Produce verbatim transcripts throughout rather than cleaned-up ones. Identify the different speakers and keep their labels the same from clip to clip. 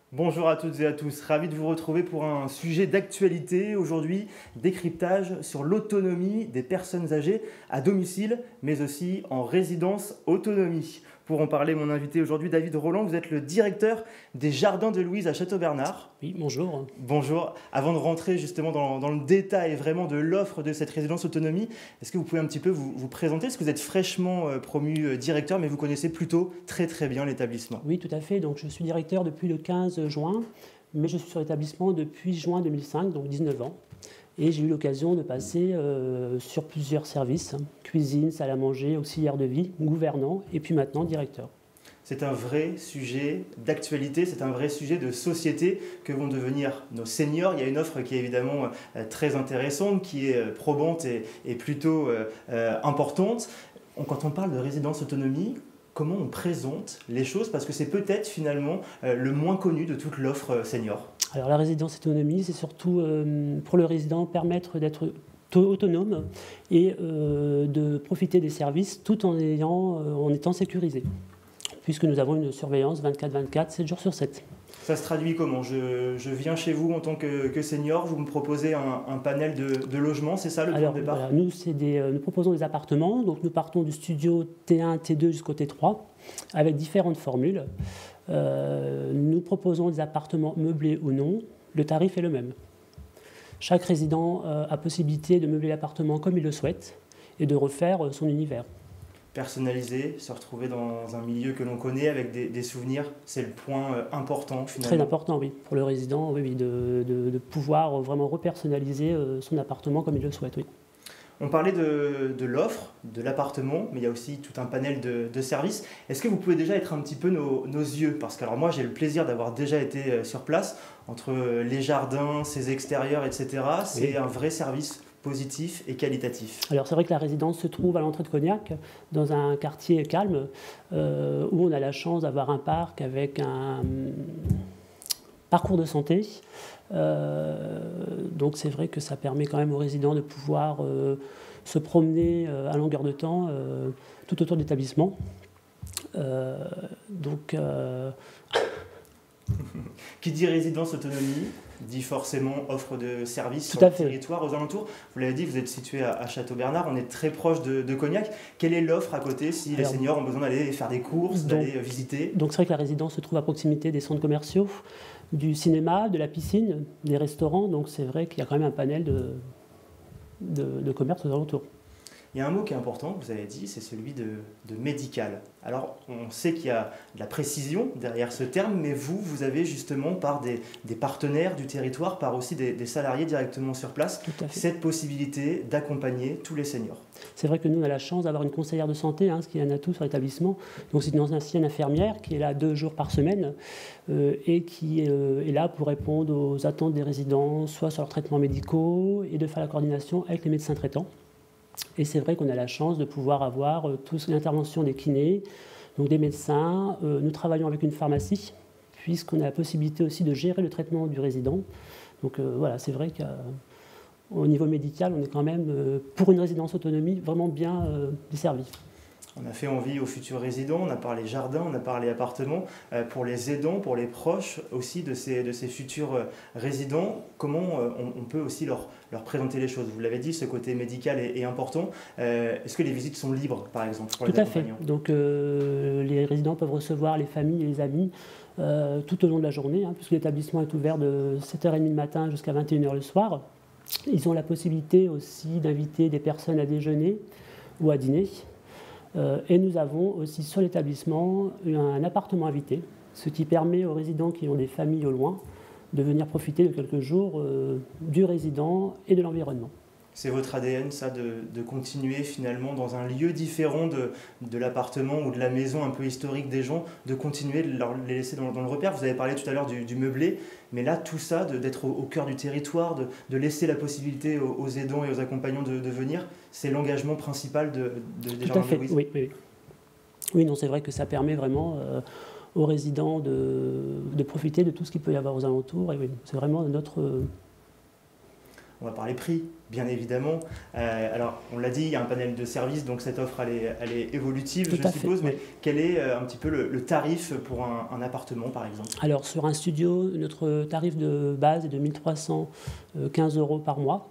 Speaker 1: Bonjour à toutes et à tous, ravi de vous retrouver pour un sujet d'actualité aujourd'hui, décryptage sur l'autonomie des personnes âgées à domicile, mais aussi en résidence autonomie. Pour en parler, mon invité aujourd'hui, David Roland, vous êtes le directeur des Jardins de Louise à Château-Bernard.
Speaker 2: Oui, bonjour.
Speaker 1: Bonjour. Avant de rentrer justement dans, dans le détail vraiment de l'offre de cette résidence autonomie, est-ce que vous pouvez un petit peu vous, vous présenter? Est-ce que vous êtes fraîchement euh, promu euh, directeur, mais vous connaissez plutôt très très bien l'établissement?
Speaker 2: Oui, tout à fait. Donc, je suis directeur depuis le quinze juin, mais je suis sur l'établissement depuis juin deux mille cinq, donc dix-neuf ans. Et j'ai eu l'occasion de passer euh, sur plusieurs services, hein, cuisine, salle à manger, auxiliaire de vie, gouvernant, et puis maintenant directeur.
Speaker 1: C'est un vrai sujet d'actualité, c'est un vrai sujet de société que vont devenir nos seniors. Il y a une offre qui est évidemment euh, très intéressante, qui est euh, probante et, et plutôt euh, euh, importante. On- quand on parle de résidence autonomie, comment on présente les choses? Parce que c'est peut-être finalement euh, le moins connu de toute l'offre euh, senior.
Speaker 2: Alors, la résidence autonomie, c'est surtout euh, pour le résident permettre d'être to- autonome et euh, de profiter des services tout en, ayant, euh, en étant sécurisé, puisque nous avons une surveillance vingt-quatre vingt-quatre, sept jours sur sept.
Speaker 1: Ça se traduit comment? je, je viens chez vous en tant que, que senior, vous me proposez un, un panel de, de logements, c'est ça le point
Speaker 2: Alors,
Speaker 1: de départ?
Speaker 2: voilà, nous, c'est des, euh, nous proposons des appartements. Donc, nous partons du studio T un, T deux jusqu'au T trois avec différentes formules. Euh, nous proposons des appartements meublés ou non. Le tarif est le même. Chaque résident euh, a possibilité de meubler l'appartement comme il le souhaite et de refaire euh, son univers.
Speaker 1: Personnaliser, se retrouver dans un milieu que l'on connaît avec des, des souvenirs, c'est le point euh, important
Speaker 2: Très
Speaker 1: finalement.
Speaker 2: important, oui, pour le résident, oui, oui, de, de- de pouvoir vraiment repersonnaliser euh, son appartement comme il le souhaite, oui.
Speaker 1: On parlait de, de l'offre, de l'appartement, mais il y a aussi tout un panel de, de services. Est-ce que vous pouvez déjà être un petit peu nos, nos yeux? Parce que alors moi j'ai le plaisir d'avoir déjà été euh, sur place, entre euh, les jardins, ses extérieurs, et cetera. C'est
Speaker 2: Oui.
Speaker 1: un vrai service positif et qualitatif.
Speaker 2: Alors c'est vrai que la résidence se trouve à l'entrée de Cognac, dans un quartier calme, euh, où on a la chance d'avoir un parc avec un hum, parcours de santé. Euh, donc c'est vrai que ça permet quand même aux résidents de pouvoir euh, se promener euh, à longueur de temps euh, tout autour de l'établissement. Euh, donc euh,
Speaker 1: Qui dit résidence autonomie dit forcément offre de services
Speaker 2: tout
Speaker 1: sur
Speaker 2: à
Speaker 1: le
Speaker 2: fait.
Speaker 1: territoire, aux alentours. Vous l'avez dit, vous êtes situé à, à Château-Bernard, on est très proche de, de Cognac. Quelle est l'offre à côté si les
Speaker 2: Alors,
Speaker 1: seniors ont besoin d'aller faire des courses,
Speaker 2: donc,
Speaker 1: d'aller euh, visiter?
Speaker 2: donc c'est vrai que la résidence se trouve à proximité des centres commerciaux, du cinéma, de la piscine, des restaurants. Donc c'est vrai qu'il y a quand même un panel de, de, de commerce aux alentours.
Speaker 1: Il y a un mot qui est important, que vous avez dit, c'est celui de, de médical. Alors, on sait qu'il y a de la précision derrière ce terme, mais vous, vous avez justement, par des, des partenaires du territoire, par aussi des, des salariés directement sur place,
Speaker 2: Tout à fait.
Speaker 1: cette possibilité d'accompagner tous les seniors.
Speaker 2: C'est vrai que nous, on a la chance d'avoir une conseillère de santé, hein, ce qui est un atout sur l'établissement. Donc, c'est une ancienne infirmière qui est là deux jours par semaine euh, et qui euh, est là pour répondre aux attentes des résidents, soit sur leurs traitements médicaux et de faire la coordination avec les médecins traitants. Et c'est vrai qu'on a la chance de pouvoir avoir euh, tous l'intervention des kinés, donc des médecins. Euh, nous travaillons avec une pharmacie, puisqu'on a la possibilité aussi de gérer le traitement du résident. Donc euh, voilà, c'est vrai qu'au niveau médical, on est quand même, euh, pour une résidence autonomie, vraiment bien euh, desservi.
Speaker 1: On a fait envie aux futurs résidents, on a parlé jardin, on a parlé appartement, euh, pour les aidants, pour les proches aussi de ces, de ces futurs euh, résidents, comment euh, on, on peut aussi leur, leur présenter les choses? Vous l'avez dit, ce côté médical est, est important. Euh, Est-ce que les visites sont libres, par exemple, pour les
Speaker 2: Tout à fait.
Speaker 1: accompagnants?
Speaker 2: Donc euh, les résidents peuvent recevoir les familles et les amis euh, tout au long de la journée, hein, puisque l'établissement est ouvert de sept heures trente le matin jusqu'à vingt et une heures le soir. Ils ont la possibilité aussi d'inviter des personnes à déjeuner ou à dîner. Euh, et nous avons aussi sur l'établissement un appartement invité, ce qui permet aux résidents qui ont des familles au loin de venir profiter de quelques jours euh, du résident et de l'environnement.
Speaker 1: C'est votre A D N, ça, de, de continuer finalement dans un lieu différent de, de l'appartement ou de la maison un peu historique des gens, de continuer de leur, les laisser dans, dans le repère. Vous avez parlé tout à l'heure du, du meublé, mais là, tout ça, de- d'être au, au cœur du territoire, de, de laisser la possibilité aux, aux aidants et aux accompagnants de, de venir, c'est l'engagement principal de, de, des
Speaker 2: Tout à
Speaker 1: Jardins de
Speaker 2: fait,
Speaker 1: Louise.
Speaker 2: oui, oui. Oui, Oui, non, c'est vrai que ça permet vraiment euh, aux résidents de, de profiter de tout ce qu'il peut y avoir aux alentours. Et oui, c'est vraiment notre, euh,
Speaker 1: On va parler prix, bien évidemment. Euh, alors, on l'a dit, il y a un panel de services, donc cette offre, elle est, elle est évolutive,
Speaker 2: Tout
Speaker 1: je
Speaker 2: à
Speaker 1: suppose.
Speaker 2: fait,
Speaker 1: Mais
Speaker 2: oui.
Speaker 1: quel est euh, un petit peu le, le tarif pour un, un appartement, par exemple?
Speaker 2: Alors, sur un studio, notre tarif de base est de mille trois cent quinze euros par mois,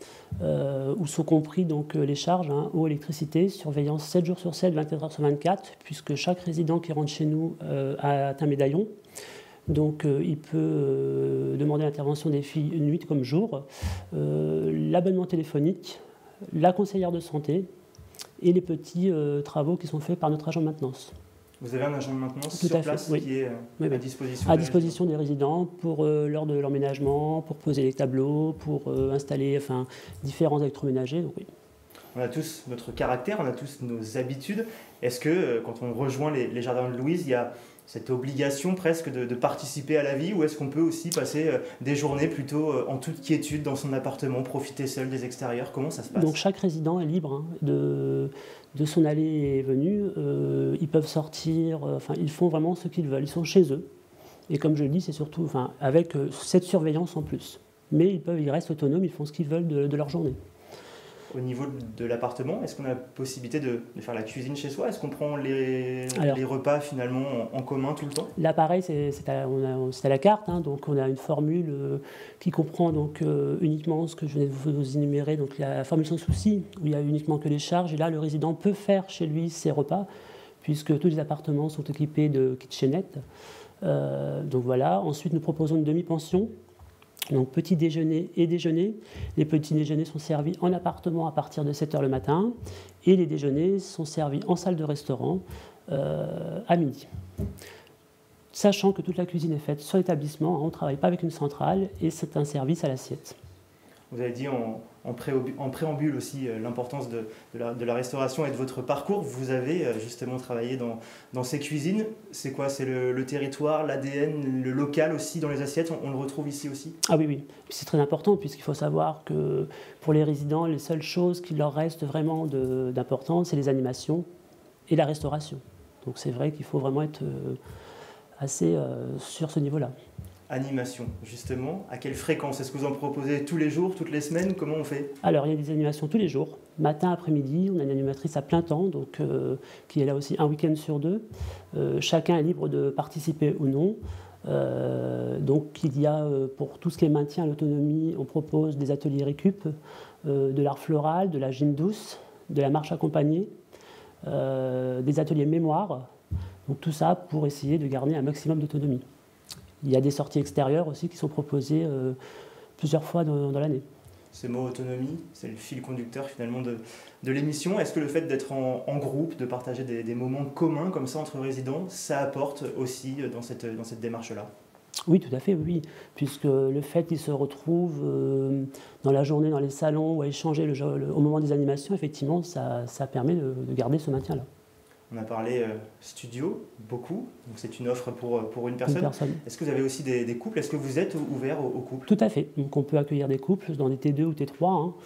Speaker 2: euh, où sont compris donc, les charges, hein, eau, électricité, surveillance sept jours sur sept, vingt-quatre heures sur vingt-quatre, puisque chaque résident qui rentre chez nous euh, a un médaillon. Donc euh, il peut euh, demander l'intervention des filles nuit comme jour, euh, l'abonnement téléphonique, la conseillère de santé et les petits euh, travaux qui sont faits par notre agent de maintenance.
Speaker 1: Vous avez un agent de maintenance
Speaker 2: Tout
Speaker 1: sur
Speaker 2: à fait,
Speaker 1: place
Speaker 2: oui.
Speaker 1: qui est euh,
Speaker 2: Oui, oui.
Speaker 1: à disposition
Speaker 2: À
Speaker 1: des
Speaker 2: disposition des résidents pour euh, lors de l'emménagement, pour poser les tableaux, pour euh, installer enfin, différents électroménagers. Donc, oui.
Speaker 1: On a tous notre caractère, on a tous nos habitudes. Est-ce que euh, quand on rejoint les, les jardins de Louise, il y a cette obligation presque de, de participer à la vie, ou est-ce qu'on peut aussi passer euh, des journées plutôt euh, en toute quiétude dans son appartement, profiter seul des extérieurs? Comment ça se passe?
Speaker 2: Donc chaque résident est libre hein, de, de son allée et venue. Euh, ils peuvent sortir, euh, enfin ils font vraiment ce qu'ils veulent. Ils sont chez eux. Et comme je le dis, c'est surtout enfin, avec euh, cette surveillance en plus. Mais ils, peuvent, ils restent autonomes, ils font ce qu'ils veulent de, de leur journée.
Speaker 1: Au niveau de l'appartement, est-ce qu'on a la possibilité de, de faire la cuisine chez soi? Est-ce qu'on prend les, Alors, les repas finalement en, en commun tout le temps?
Speaker 2: Là, pareil, c'est à, à la carte. Hein, donc, on a une formule euh, qui comprend donc, euh, uniquement ce que je venais de vous énumérer, donc la formule sans souci, où il n'y a uniquement que les charges. Et là, le résident peut faire chez lui ses repas, puisque tous les appartements sont équipés de kitchenettes. Euh, donc voilà. Ensuite, nous proposons une demi-pension. Donc petit déjeuner et déjeuner. Les petits déjeuners sont servis en appartement à partir de sept heures le matin et les déjeuners sont servis en salle de restaurant euh, à midi. Sachant que toute la cuisine est faite sur l'établissement, on ne travaille pas avec une centrale et c'est un service à l'assiette.
Speaker 1: Vous avez dit en, en, préambule, en préambule aussi euh, l'importance de, de, la, de la restauration et de votre parcours. Vous avez euh, justement travaillé dans, dans ces cuisines. C'est quoi? C'est le, le territoire, l'A D N, le local aussi dans les assiettes? On, on le retrouve ici aussi?
Speaker 2: Ah oui, oui. C'est très important puisqu'il faut savoir que pour les résidents, les seules choses qui leur restent vraiment d'importance, c'est les animations et la restauration. Donc c'est vrai qu'il faut vraiment être euh, assez euh, sur ce niveau-là.
Speaker 1: Animation, justement, à quelle fréquence? Est-ce que vous en proposez tous les jours, toutes les semaines? Comment on fait?
Speaker 2: Alors, il y a des animations tous les jours, matin, après-midi. On a une animatrice à plein temps, donc, euh, qui est là aussi un week-end sur deux. Euh, chacun est libre de participer ou non. Euh, donc, il y a, euh, pour tout ce qui est maintien à l'autonomie, on propose des ateliers récup, euh, de l'art floral, de la gym douce, de la marche accompagnée, euh, des ateliers mémoire. Donc, tout ça pour essayer de garder un maximum d'autonomie. Il y a des sorties extérieures aussi qui sont proposées euh, plusieurs fois dans, dans l'année.
Speaker 1: Ce mot autonomie, c'est le fil conducteur finalement de, de l'émission. Est-ce que le fait d'être en, en groupe, de partager des, des moments communs comme ça entre résidents, ça apporte aussi dans cette, dans cette démarche-là?
Speaker 2: Oui, tout à fait, oui. Puisque le fait qu'ils se retrouvent euh, dans la journée, dans les salons ou à échanger le, le, au moment des animations, effectivement, ça, ça permet de, de garder ce maintien-là.
Speaker 1: On a parlé euh, studio, beaucoup, donc c'est une offre pour, pour une personne.
Speaker 2: personne.
Speaker 1: Est-ce que vous avez aussi des, des couples? Est-ce que vous êtes ouvert aux, aux couples?
Speaker 2: Tout à fait. Donc on peut accueillir des couples dans des T deux ou T trois, hein,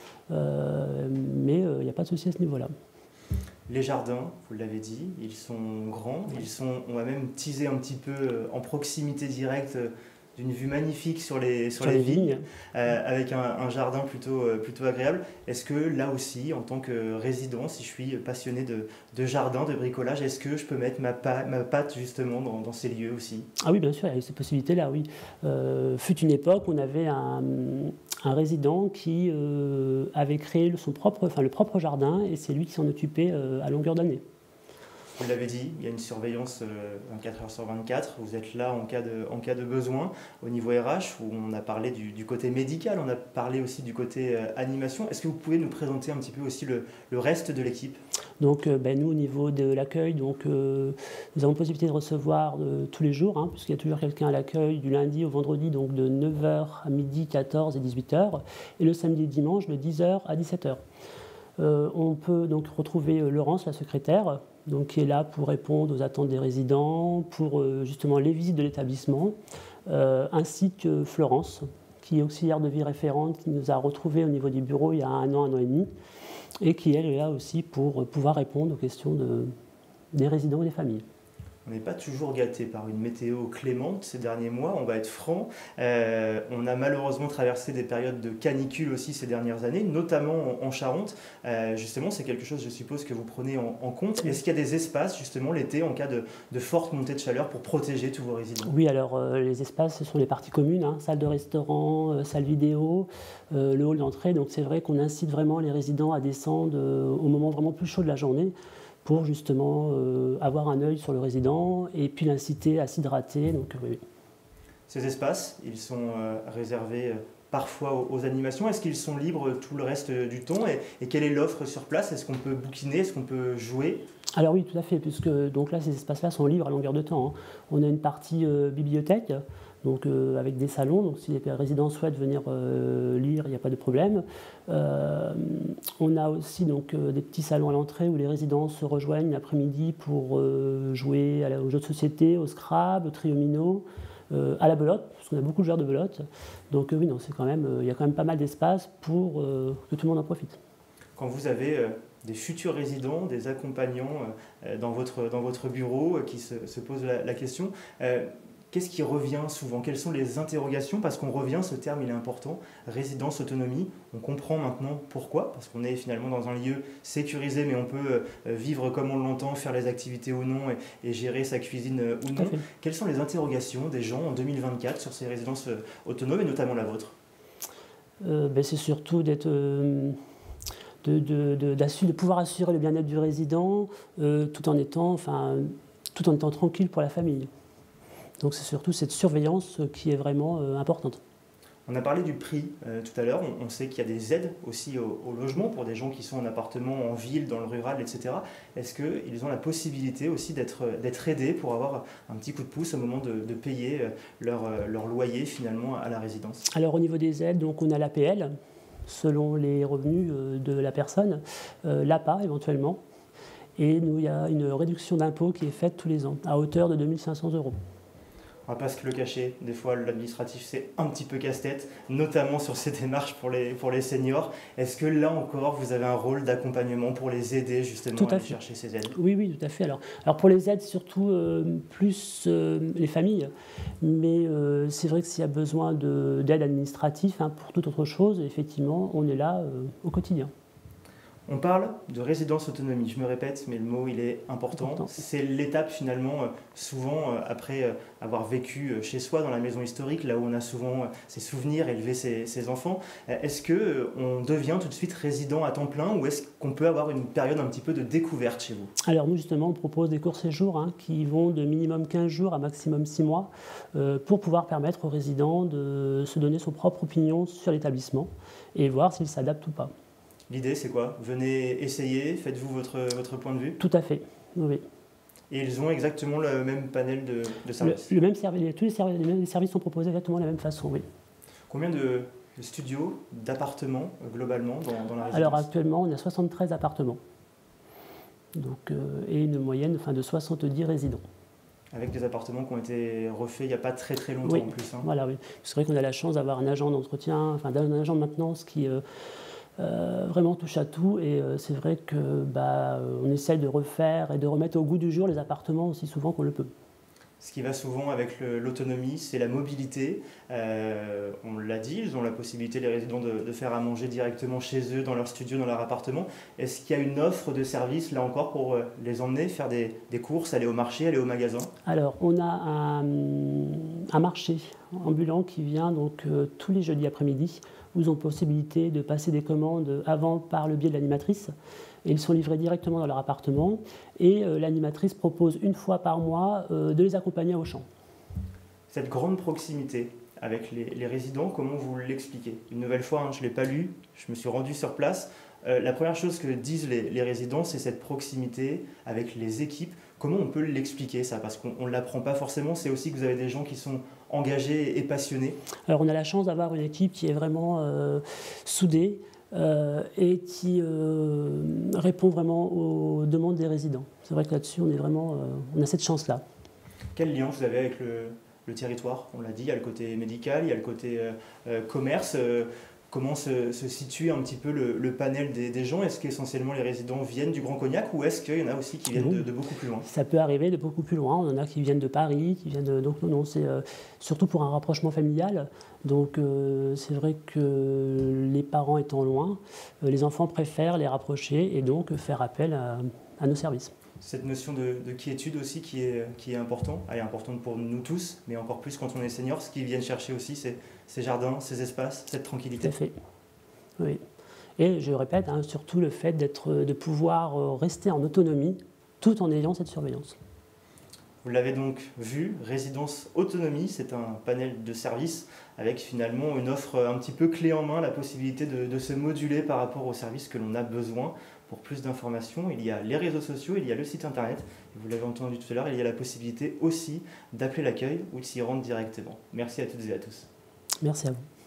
Speaker 2: euh, mais il euh, n'y a pas de souci à ce niveau-là.
Speaker 1: Les jardins, vous l'avez dit, ils sont grands, ils sont, on va même teaser un petit peu euh, en proximité directe euh, d'une vue magnifique sur les, sur
Speaker 2: sur
Speaker 1: les,
Speaker 2: les
Speaker 1: vignes,
Speaker 2: vignes.
Speaker 1: Euh, avec un, un jardin plutôt, euh, plutôt agréable. Est-ce que là aussi, en tant que résident, si je suis passionné de, de jardin, de bricolage, est-ce que je peux mettre ma, pa ma patte justement dans, dans ces lieux aussi?
Speaker 2: Ah oui, bien sûr, il y a eu ces possibilités-là, oui. Euh, fut une époque où on avait un, un résident qui euh, avait créé son propre, enfin, le propre jardin et c'est lui qui s'en occupait euh, à longueur d'année.
Speaker 1: Vous l'avez dit, il y a une surveillance vingt-quatre heures sur vingt-quatre. Vous êtes là en cas de, en cas de besoin. Au niveau R H, où on a parlé du, du côté médical, on a parlé aussi du côté euh, animation. Est-ce que vous pouvez nous présenter un petit peu aussi le, le reste de l'équipe?
Speaker 2: Donc, euh, ben, nous, au niveau de l'accueil, donc, euh, nous avons la possibilité de recevoir euh, tous les jours, hein, puisqu'il y a toujours quelqu'un à l'accueil du lundi au vendredi, donc de neuf heures à midi, quatorze et dix-huit heures, et le samedi et dimanche de dix heures à dix-sept heures. Euh, on peut donc retrouver euh, Laurence, la secrétaire, donc, qui est là pour répondre aux attentes des résidents, pour euh, justement les visites de l'établissement, euh, ainsi que Florence, qui est auxiliaire de vie référente, qui nous a retrouvés au niveau du bureau il y a un an, un an et demi, et qui elle est là aussi pour pouvoir répondre aux questions de, des résidents et des familles.
Speaker 1: On n'est pas toujours gâté par une météo clémente ces derniers mois, on va être franc. Euh, on a malheureusement traversé des périodes de canicule aussi ces dernières années, notamment en, en Charente. Euh, justement, c'est quelque chose, je suppose, que vous prenez en, en compte. Est-ce qu'il y a des espaces, justement, l'été, en cas de, de forte montée de chaleur, pour protéger tous vos résidents?
Speaker 2: Oui, alors euh, les espaces, ce sont les parties communes, hein, salle de restaurant, euh, salle vidéo, euh, le hall d'entrée. Donc c'est vrai qu'on incite vraiment les résidents à descendre euh, au moment vraiment plus chaud de la journée, pour justement euh, avoir un œil sur le résident et puis l'inciter à s'hydrater. Donc, euh, oui.
Speaker 1: Ces espaces, ils sont euh, réservés euh, parfois aux, aux animations. Est-ce qu'ils sont libres tout le reste du temps et, et quelle est l'offre sur place? Est-ce qu'on peut bouquiner? Est-ce qu'on peut jouer?
Speaker 2: Alors oui, tout à fait, puisque donc là, ces espaces-là sont libres à longueur de temps, hein. On a une partie euh, bibliothèque, donc euh, avec des salons, donc si les résidents souhaitent venir euh, lire, il n'y a pas de problème. Euh, on a aussi donc euh, des petits salons à l'entrée où les résidents se rejoignent l'après-midi pour euh, jouer à la, aux jeux de société, au Scrabble, au Triomino, euh, à la belote, parce qu'on a beaucoup de joueurs de belote. Donc euh, oui, non, c'est quand même, euh, il y a quand même pas mal d'espace pour euh, que tout le monde en profite.
Speaker 1: Quand vous avez euh, des futurs résidents, des accompagnants euh, dans, votre, dans votre bureau euh, qui se, se posent la, la question, euh, qu'est-ce qui revient souvent? Quelles sont les interrogations? Parce qu'on revient, ce terme il est important, résidence autonomie. On comprend maintenant pourquoi, parce qu'on est finalement dans un lieu sécurisé, mais on peut euh, vivre comme on l'entend, faire les activités ou non et, et gérer sa cuisine euh, ou non. Quelles sont les interrogations des gens en deux mille vingt-quatre sur ces résidences euh, autonomes et notamment la vôtre?
Speaker 2: euh, ben, C'est surtout d'être... Euh De, de, de, de pouvoir assurer le bien-être du résident euh, tout, en étant, enfin, tout en étant tranquille pour la famille. Donc c'est surtout cette surveillance qui est vraiment euh, importante.
Speaker 1: On a parlé du prix euh, tout à l'heure, on, on sait qu'il y a des aides aussi au, au logement pour des gens qui sont en appartement, en ville, dans le rural, et cetera. Est-ce qu'ils ont la possibilité aussi d'être aidés pour avoir un petit coup de pouce au moment de, de payer leur, leur loyer finalement à la résidence?
Speaker 2: Alors au niveau des aides, donc on a l'A P L, selon les revenus de la personne, euh, l'A P A éventuellement, et nous, il y a une réduction d'impôt qui est faite tous les ans, à hauteur de deux mille cinq cents euros.
Speaker 1: On ne va pas se le cacher, des fois l'administratif c'est un petit peu casse-tête, notamment sur ces démarches pour les, pour les seniors. Est-ce que là encore vous avez un rôle d'accompagnement pour les aider justement
Speaker 2: tout à,
Speaker 1: à aller
Speaker 2: fait.
Speaker 1: chercher ces aides?
Speaker 2: Oui, oui, tout à fait. Alors, alors pour les aides, surtout euh, plus euh, les familles, mais euh, c'est vrai que s'il y a besoin d'aide administrative, hein, pour toute autre chose, effectivement, on est là euh, au quotidien.
Speaker 1: On parle de résidence autonomie, je me répète, mais le mot il est important. important. C'est l'étape finalement, euh, souvent euh, après euh, avoir vécu euh, chez soi dans la maison historique, là où on a souvent euh, ses souvenirs, élevé ses, ses enfants. Euh, est-ce qu'on euh, devient tout de suite résident à temps plein ou est-ce qu'on peut avoir une période un petit peu de découverte chez vous?
Speaker 2: Alors nous justement, on propose des courts séjours hein, qui vont de minimum quinze jours à maximum six mois euh, pour pouvoir permettre aux résidents de se donner son propre opinion sur l'établissement et voir s'il s'adapte ou pas.
Speaker 1: L'idée, c'est quoi? Venez essayer, faites-vous votre, votre point de vue?
Speaker 2: Tout à fait, oui.
Speaker 1: Et ils ont exactement le même panel de, de services?
Speaker 2: Le, le même service, tous les services, les services sont proposés exactement de la même façon, oui.
Speaker 1: Combien de, de studios, d'appartements, globalement, dans, dans la résidence?
Speaker 2: Alors actuellement, on a soixante-treize appartements. Donc, euh, et une moyenne enfin, de soixante-dix résidents.
Speaker 1: Avec des appartements qui ont été refaits il n'y a pas très très longtemps
Speaker 2: oui,
Speaker 1: en plus. Hein.
Speaker 2: Voilà, oui. C'est vrai qu'on a la chance d'avoir un agent d'entretien, enfin un agent de maintenance qui... Euh, Euh, vraiment touche à tout et euh, c'est vrai que bah, on essaye de refaire et de remettre au goût du jour les appartements aussi souvent qu'on le peut.
Speaker 1: Ce qui va souvent avec l'autonomie, c'est la mobilité. Euh, on l'a dit, ils ont la possibilité, les résidents, de, de faire à manger directement chez eux, dans leur studio, dans leur appartement. Est-ce qu'il y a une offre de service, là encore, pour les emmener, faire des, des courses, aller au marché, aller au magasin?
Speaker 2: Alors, on a un, un marché ambulant qui vient donc euh, tous les jeudis après-midi, où ils ont possibilité de passer des commandes avant par le biais de l'animatrice. Et ils sont livrés directement dans leur appartement. Et euh, l'animatrice propose une fois par mois euh, de les accompagner au champ.
Speaker 1: Cette grande proximité avec les, les résidents, comment vous l'expliquez? Une nouvelle fois, hein, je ne l'ai pas lu, je me suis rendu sur place. Euh, la première chose que disent les, les résidents, c'est cette proximité avec les équipes. Comment on peut l'expliquer ça? Parce qu'on ne l'apprend pas forcément, c'est aussi que vous avez des gens qui sont engagés et passionnés.
Speaker 2: Alors on a la chance d'avoir une équipe qui est vraiment euh, soudée euh, et qui euh, répond vraiment aux demandes des résidents. C'est vrai que là-dessus, on, est vraiment, euh, on a cette chance-là.
Speaker 1: Quel lien vous avez avec le, le territoire? On l'a dit, il y a le côté médical, il y a le côté euh, commerce. Euh, Comment se, se situe un petit peu le, le panel des, des gens? Est-ce qu'essentiellement les résidents viennent du Grand Cognac ou est-ce qu'il y en a aussi qui viennent de, de beaucoup plus loin?
Speaker 2: Ça peut arriver de beaucoup plus loin. On en a qui viennent de Paris, qui viennent de... donc non, non, c'est euh, surtout pour un rapprochement familial. Donc euh, c'est vrai que les parents étant loin, euh, les enfants préfèrent les rapprocher et donc faire appel à, à nos services.
Speaker 1: Cette notion de, de quiétude aussi qui est, qui est importante, elle est importante pour nous tous, mais encore plus quand on est senior. Ce qu'ils viennent chercher aussi, c'est ces jardins, ces espaces, cette tranquillité.
Speaker 2: Tout à fait. Oui. Et je répète, hein, surtout le fait d'être, de pouvoir rester en autonomie tout en ayant cette surveillance.
Speaker 1: Vous l'avez donc vu, Résidence Autonomie, c'est un panel de services avec finalement une offre un petit peu clé en main, la possibilité de, de se moduler par rapport aux services que l'on a besoin. Pour plus d'informations, il y a les réseaux sociaux, il y a le site internet, et vous l'avez entendu tout à l'heure, il y a la possibilité aussi d'appeler l'accueil ou de s'y rendre directement. Merci à toutes et à tous.
Speaker 2: Merci à vous.